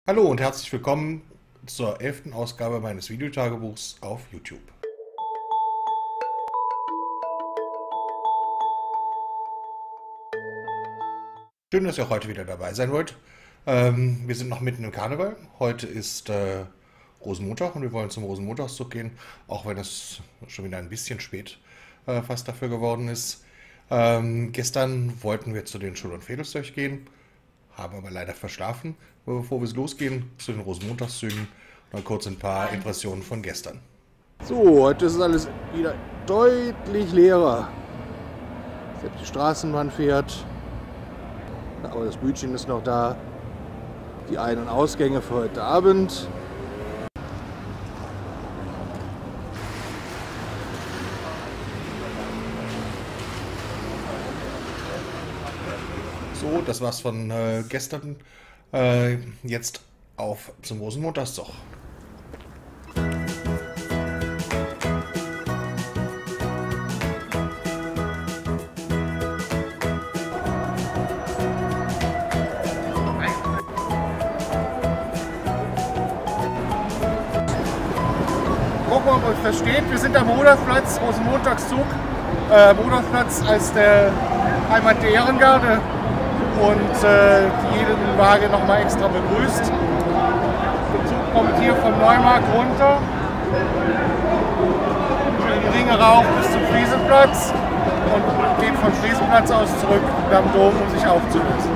Hallo und herzlich willkommen zur 11. Ausgabe meines Videotagebuchs auf YouTube. Schön, dass ihr auch heute wieder dabei sein wollt. Wir sind noch mitten im Karneval. Heute ist Rosenmontag und wir wollen zum Rosenmontagszug gehen, auch wenn es schon wieder ein bisschen spät fast dafür geworden ist. Gestern wollten wir zu den Schul- und Vedelstoech gehen, haben aber leider verschlafen. Bevor wir losgehen zu den Rosenmontagszügen, mal kurz ein paar Impressionen von gestern. So, heute ist alles wieder deutlich leerer. Selbst die Straßenbahn fährt, aber das Bütchen ist noch da. Die Ein- und Ausgänge für heute Abend. So, das war's von gestern. Jetzt auf zum Rosenmontagszug. Gucken, ob man versteht. Wir sind am Rudolfplatz, Rosenmontagszug. Rudolfplatz als der Heimat der Ehrengarde und jeden Wagen nochmal extra begrüßt. Der Zug kommt hier vom Neumarkt runter, die Ringe rauf bis zum Friesenplatz und geht vom Friesenplatz aus zurück am Dom, um sich aufzulösen.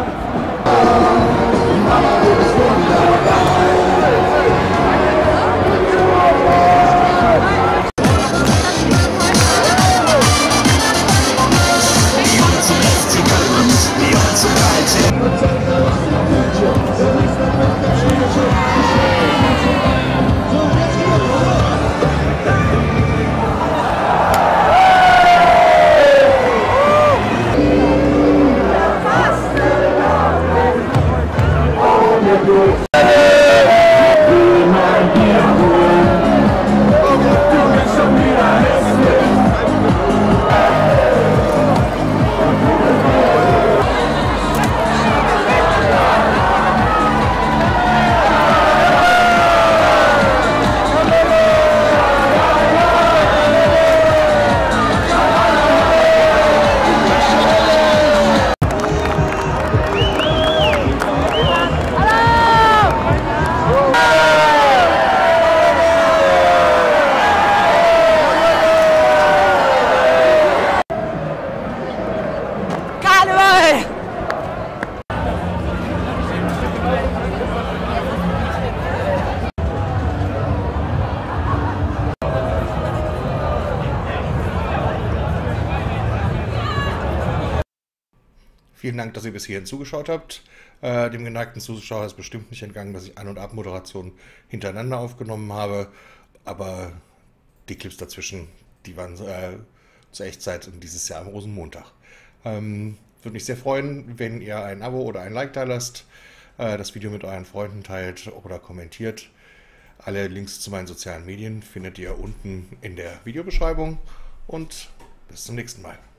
Vielen Dank, dass ihr bis hierhin zugeschaut habt. Dem geneigten Zuschauer ist bestimmt nicht entgangen, dass ich An- und Abmoderationen hintereinander aufgenommen habe. Aber die Clips dazwischen, die waren zur Echtzeit und dieses Jahr am Rosenmontag. Würde mich sehr freuen, wenn ihr ein Abo oder ein Like da lasst, das Video mit euren Freunden teilt oder kommentiert. Alle Links zu meinen sozialen Medien findet ihr unten in der Videobeschreibung und bis zum nächsten Mal.